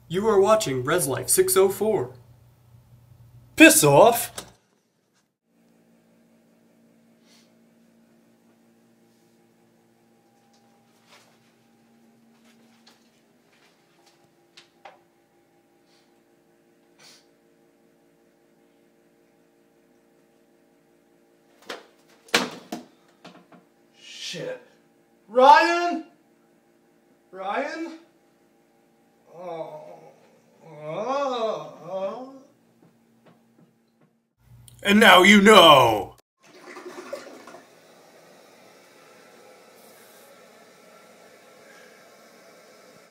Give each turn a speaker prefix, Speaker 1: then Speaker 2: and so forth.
Speaker 1: You are watching ResLife 604.
Speaker 2: Piss off! Shit. Ryan? Ryan? And now you know!